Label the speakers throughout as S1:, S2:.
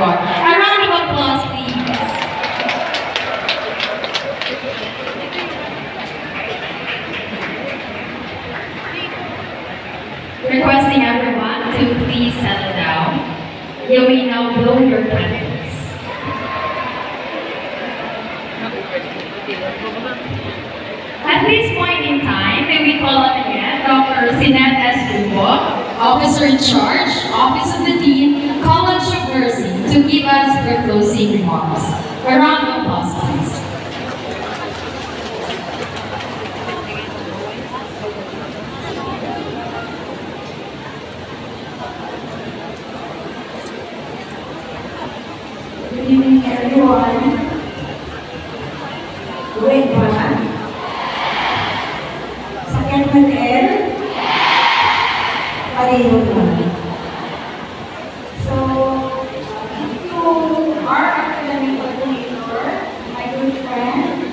S1: abroad. A round of applause, please. Requesting everyone to please settle down. You may now blow your candles. At this point in time, may we call on again Dr. Sinette S. Lugo, Officer in Charge, Office of the Dean, College of Nursing, to give us their closing remarks. A round of applause, please.
S2: Good evening, everyone. Wait ba? Sakit ng air? Pareho lang. So, if you are academic coordinator, my good friend,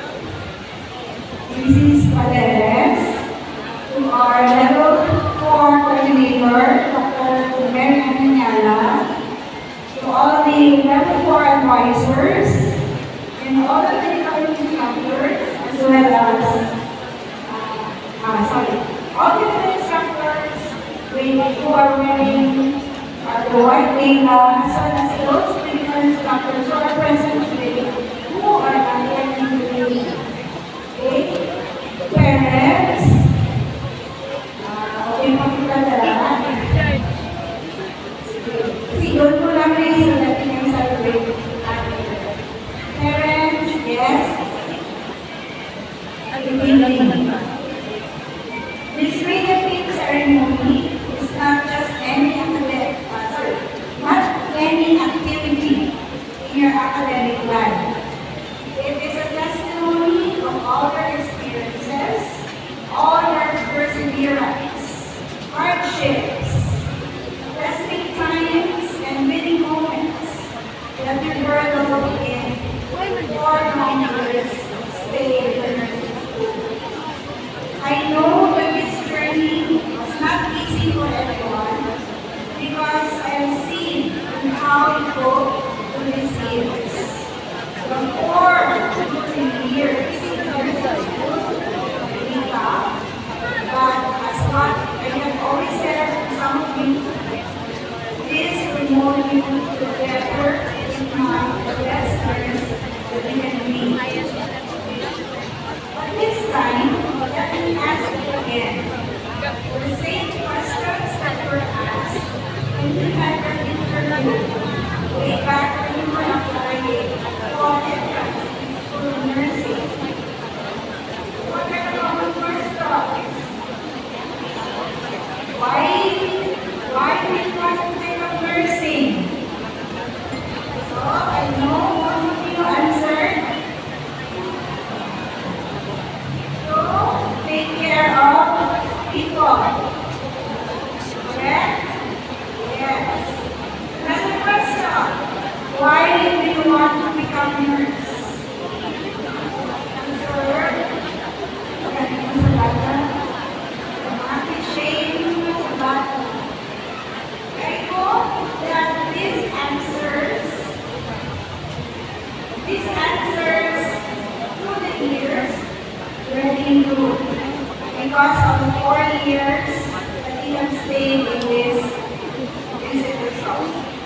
S2: Mrs. Paderes, to our level 4 coordinator, Dr. Mary Ananyala, to all the level 4 advisors, and all the medical instructors, as well as, all the instructors who are wearing the white gala, as well as those medical instructors who are present today, who are attending today. Okay? Parents, okay, pakita talaga. Sigon ko lang rin so that we can celebrate. Parents, yes. This reading ceremony is not just any academic, not any activity in your academic life. It is a testimony of all your experiences, all your perseverance, hardships, testing times, and winning moments that you were alone in for long years stay in the nursing school. I know that this journey was not easy for everyone because I have seen how you go through these years. From 4 to 3 years in nursing school, really tough, but as what I have always said to some of you, this will mold you to better, if not the best nurse that you can be. But this time, let me ask you again. The same questions that were asked when you had your interview way back when you were applying for entrance to nursing. What are the common questions? Why do you want to take up nursing? So I know most of you answered. So take care of people. Correct? Yes. Another question. Why do you want to become a nurse? Answer. These answers through the years were improved because of the 4 years that you have stayed in this institution.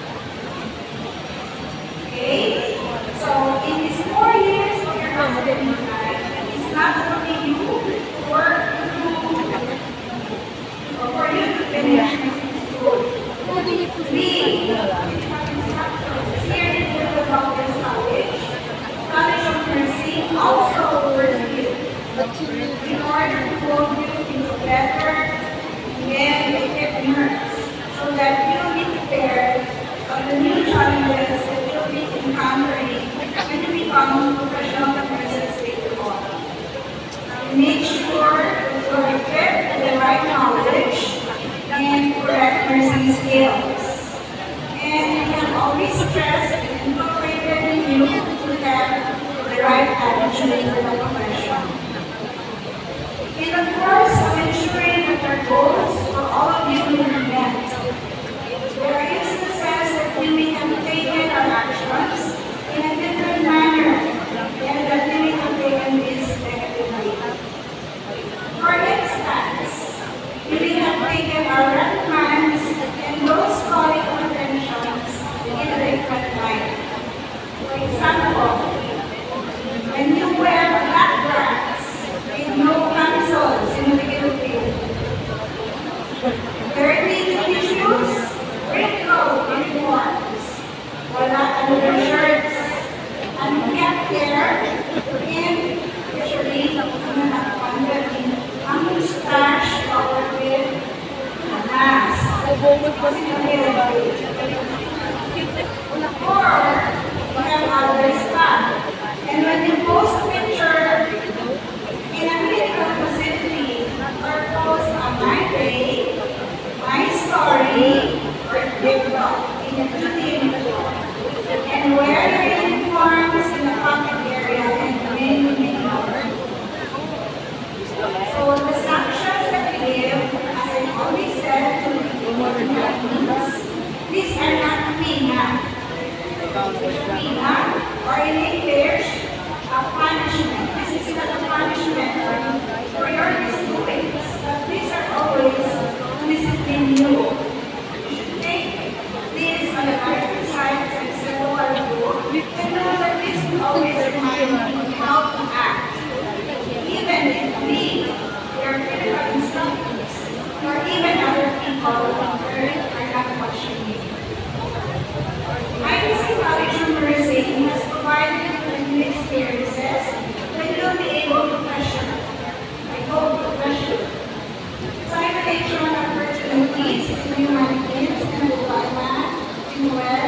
S2: Okay? So in these 4 years of your academic life, it's not only you who work or for you to finish school. We, here in the Doctor's College, College of Nursing also works with you in order to mold you into better and equipped nurse so that you'll be prepared for the new challenges that you'll be encountering when you become professional nurses later on. Make sure that you're equipped with the right knowledge and correct nursing skills. And you can always stress and incorporate in you to have the right attitude for the profession. And of course, of ensuring that our goals for all of you will be met. There are instances that you may have taken available. Or we have other stuff. And when you post a picture in a medical facility or post on my page, my story, or TikTok in a beauty uniform, and wear your uniforms in the public area and many more. So the sanctions that we give, as I always said to the these are not peanut. Peanut, or in English, a punishment. This is not a punishment for your misdoings, but these are always to discipline you. You should take this on the right side, as I said a while ago, and know that this will always remind you how to act. Even if we are critical instructors, or even other people are not watching you. IBC College of Nursing has provided you with experiences that you'll be able to question. I hope to question. Psychological opportunities in humanities and development in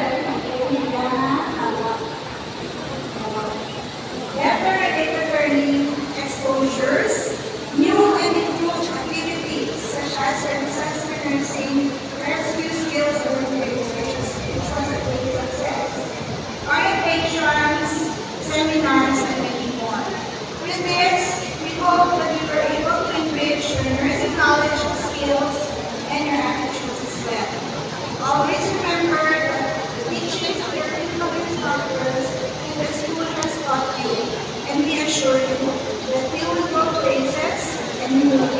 S2: better related learning exposures, new and improved activities such as services for nursing, rescue skills and organizations, success, orientations, seminars, and many more. With this, we hope that you were able to enrich your nursing knowledge, skills, and your attitudes as well. Always remember that the teachings of your clinical instructors in the school has taught you, and we assure you that you will go places and you will